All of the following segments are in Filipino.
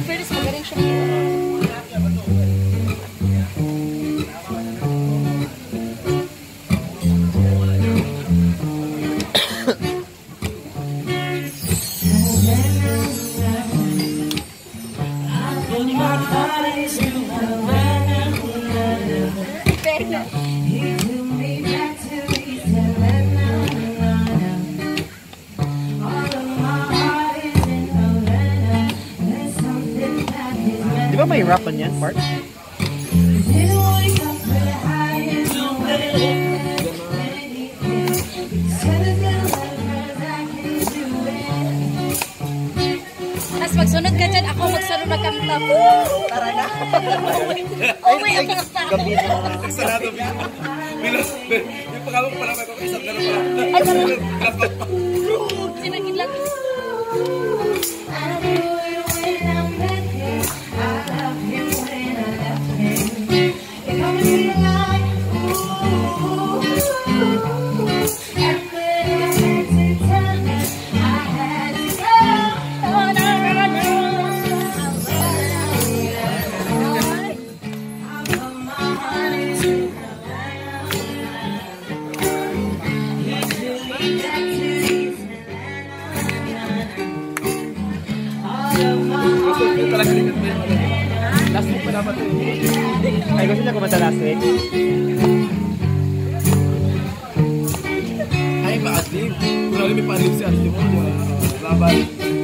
fairness, magaling siya. Di ba may rap on yan, Mark? Tapos magsunod ka dyan, ako magsunod na kanta. Tara na. Uwi ang kanta. Gabi na. Sarado ba? Yung pagkawag pala may isang gano'n pala. Ay, sinagin lang. Last week pa dapat Ay, gusto niya kumanta last week. ay pa-adlib. Kung lang may pa-adlib si Adlib mo, laban.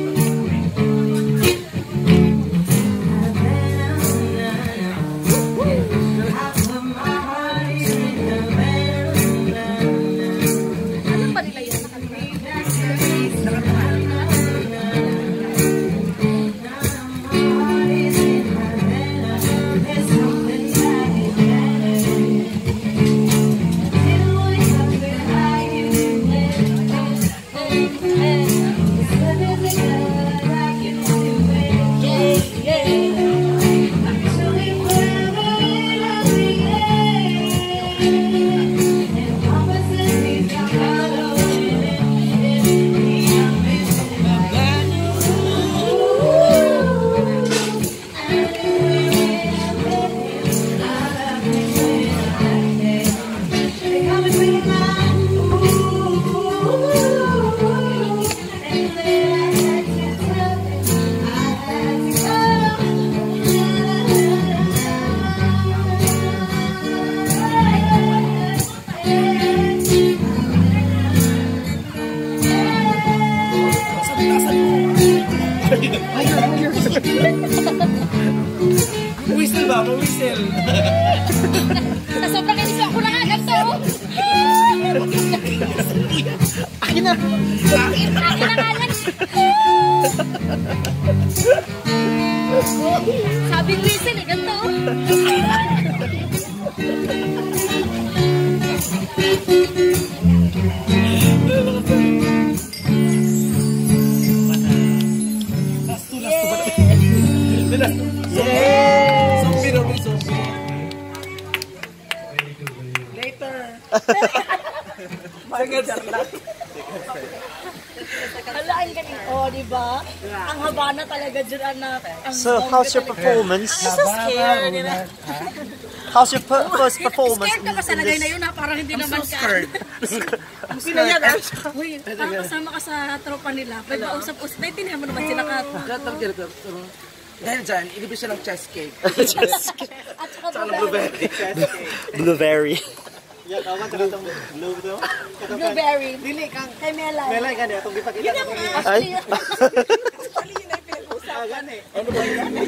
Whistle ba? Whistle. Sa sobrang inis ako na nga, ganito. Akin na! Akin na nga yan. Sabing whistle eh, ganito. Yay! Zombie daw, zombie. Later. Hala, ang galing. Oh, diba? Ang Havana talaga dyan, anak. So, how's your performance? I'm so scared. How's your first performance? Scared ka ba sa lagay na yun, ha? Parang hindi naman ka. I'm scared. Uy, parang kasama ka sa tropa nila. Pwede ba usap-usap? Naintindihan mo naman sila ka. Dahil dyan, ilibig siya ng chest cake. At saka blueberry. Blueberry. Blueberry. Dili kang kay Melay. Melay ka niya, itong gipakita. Yun ang Ay? actually. Actually, yun ang pinag-usapan eh. Ano ba yun?